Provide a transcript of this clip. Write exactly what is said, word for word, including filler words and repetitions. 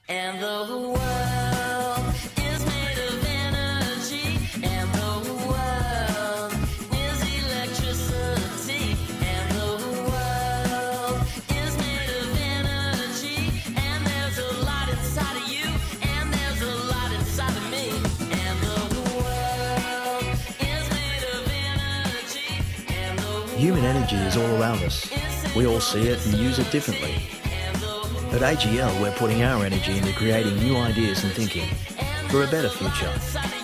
And the world is made of energy, and the world is electricity, and the world is made of energy, and there's a lot inside of you, and there's a lot inside of me, and the world is made of energy, and the Human energy is all around us. We all see it and use it differently. At A G L, we're putting our energy into creating new ideas and thinking for a better future.